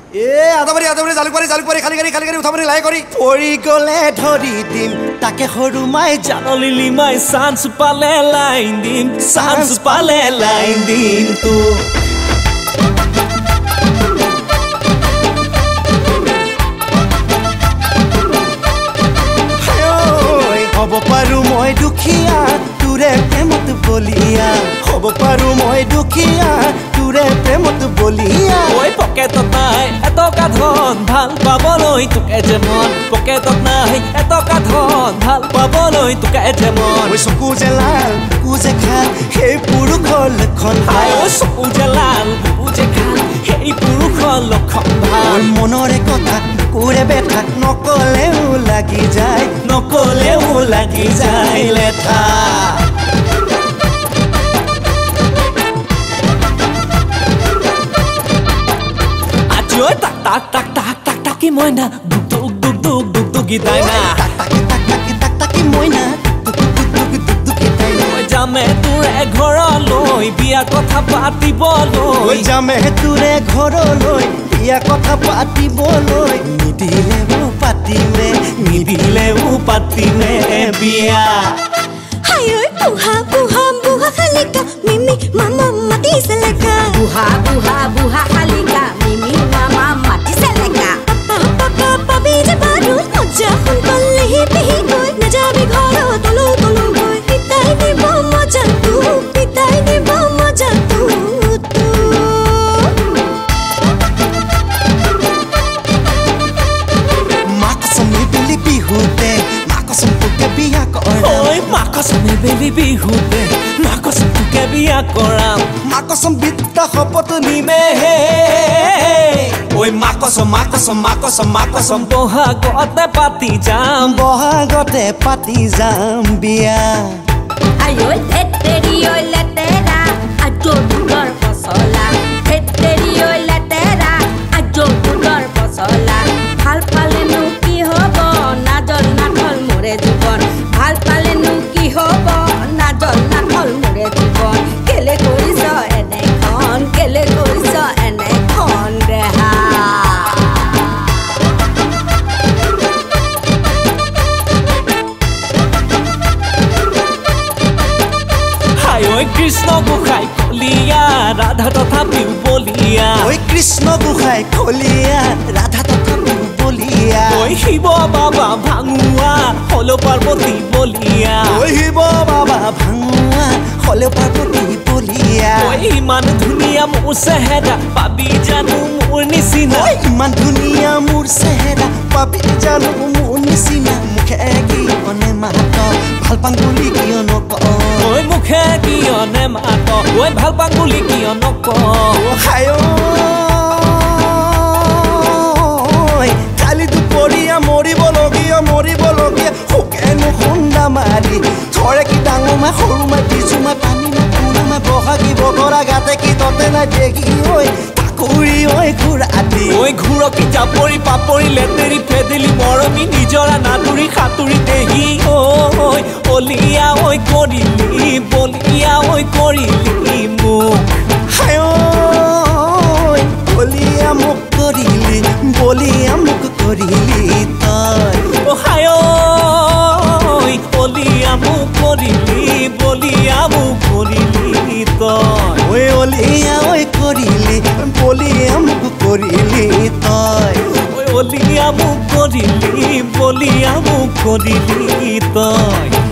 আদাবাৰী জালুকবাৰী খালি গাড়ী উঠাবাৰী লাই কৰি পৰি গ'লে ধৰি দিম তাকে সৰু মাই জানলিলি মাই চান্স পালে লাইন দিম তো হ'ব পাৰো মই দুখীয়া তোৰে প্ৰেমত বলিয়া হ'ব পাৰো মই দুখীয়া তোৰে প্ৰেমত বলিয়া ঐ পকেটত নাই এটকা ধন ভাল পাবলৈ তোকে যে মন পকেটত নাই এটকা ধন ভাল পাবলৈ তোকে যে মন ঐ চকু যে লাল বুকু যে খাল সেই পুৰুষৰ লক্ষণ ভাল ঐ চকু যে লাল বুকু যে খাল সেই পুৰুষৰ লক্ষণ ভাল মনৰে কথা কুকুৰে বেঠা নকলেও লাগি যায় লেঠা আজি ঐ তাকি মইনা দুক গীতাই না তাকি মইনা দুক মই যামে তোৰে ঘৰলৈ বিয়া কথা পাতিবলৈ যামে তোৰে ঘৰলৈ বিয়া কথা পাতিবলৈ নিদিলেও পাতিমে বিয়া হাই ঐ বুহা খালিকা মিমি মামা মাতিছে লেখা বুহা খালিকা মিমি মামা মাতিছে লেখা পাবি যে বাৰু মজা শুন পালেহি পিহি গৈ নাযাবি ঘৰৰ তলু গৈ পিতাই দিব মজা বিহুতে মাকসম তোকে বিয়া কৰাম মাকসম বিদ্যা শপত নিমে ঐ মাকসম বহাগতে পাতি যাম বিয়া আই ঐ তেৰি ঐ লেতেৰা আজো দুলৰ পচলা তেৰি ঐ লেতেৰা আজো দুলৰ পচলা ভাল পালেনো কি হ'ব নাজল নাথল মোৰে জীৱন ভাল পালেনো কি হ'ব কেলে কৰিছ এনেখন দেহা হাই ঐ কৃষ্ণ গোসাই কলিয়া ৰাধা তথাপিও বলিয়া ঐ কৃষ্ণ গোসাই কলিয়া ৰাধা তথাপিও বলিয়া ঐ শিৱ বাবা ভাঙুৱা হল পাৰ্বতী বলিয়া ঐ শিৱ বাবা ভাঙুৱা হল পাৰ্বতী বলিয়া ঐ ইমান ধুনীয়া মোৰ চেহেৰা পাবি জানো মোৰ নিচিনা ইমান ধুনীয়া মোৰ চেহেৰা পাবি জানো মোৰ নিচিনা মুখে কিয়নে মাত ভাল পাং বুলি কিয় নক ঐ মুখে কিয়নে মাত ঐ ভাল পাং বুলি কিয় নক হাই কালি দুপৰীয়া মৰিবলগীয়া শুকেনো খুন্দা মাৰি থৰে কি ডাঙৰ মা সৰু মা বিজু মা পানী মা পুৰা মা বহাগী বগৰা গাতে কি ততে নাই দেখি ঐ তাকুৰি ঐ ঘূৰাতি ঐ ঘূৰকি জাপৰি পাপৰি লেতেৰি ফেদেলি মৰমি নিজৰা নাদুৰি সাঁতুৰি দেহি ঐ অলিয়া ঐ কৰিলি বলিয়া ঐ কৰিলি মোক হাই বলিয়া মোক কৰিলি বলিয়া মোক কৰিলি তই অ হাই বলিয়া মোক কৰিলি বলিয়া মোক কৰিলি তই ঐ অলিয়া ঐ কৰিলি বলিয়া মোক কৰিলি তই ঐ অলিয়া মোক কৰিলি বলিয়া মোক কৰিলি তই